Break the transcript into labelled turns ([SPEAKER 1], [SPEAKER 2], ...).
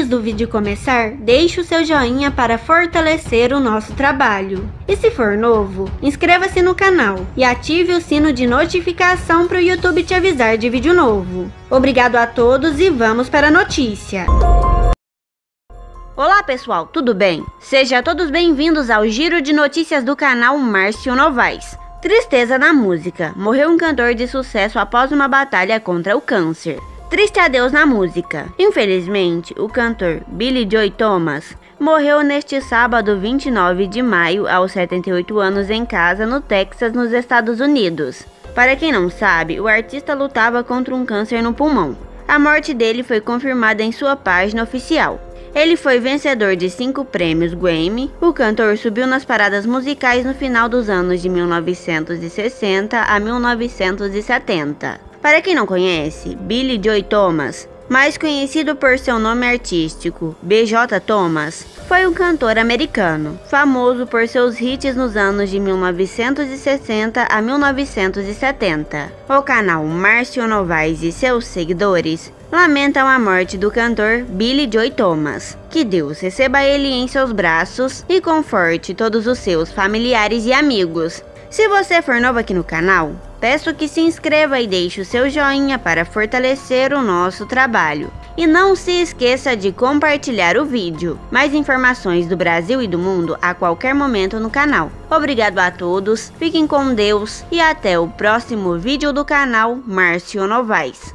[SPEAKER 1] Antes do vídeo começar, deixe o seu joinha para fortalecer o nosso trabalho. E se for novo, inscreva-se no canal e ative o sino de notificação para o YouTube te avisar de vídeo novo. Obrigado a todos e vamos para a notícia. Olá pessoal, tudo bem? Sejam todos bem-vindos ao giro de notícias do canal Márcio Novaes. Tristeza na música. Morreu um cantor de sucesso após uma batalha contra o câncer. Triste adeus na música. Infelizmente, o cantor Billy Joe Thomas morreu neste sábado 29 de maio aos 78 anos em casa no Texas, nos Estados Unidos. Para quem não sabe, o artista lutava contra um câncer no pulmão. A morte dele foi confirmada em sua página oficial. Ele foi vencedor de 5 prêmios Grammy. O cantor subiu nas paradas musicais no final dos anos de 1960 a 1970. Para quem não conhece, Billy Joe Thomas, mais conhecido por seu nome artístico, B.J. Thomas, foi um cantor americano, famoso por seus hits nos anos de 1960 a 1970. O canal Márcio Novaes e seus seguidores lamentam a morte do cantor Billy Joe Thomas. Que Deus receba ele em seus braços e conforte todos os seus familiares e amigos. Se você for novo aqui no canal, peço que se inscreva e deixe o seu joinha para fortalecer o nosso trabalho. E não se esqueça de compartilhar o vídeo. Mais informações do Brasil e do mundo a qualquer momento no canal. Obrigado a todos, fiquem com Deus e até o próximo vídeo do canal Márcio Novaes.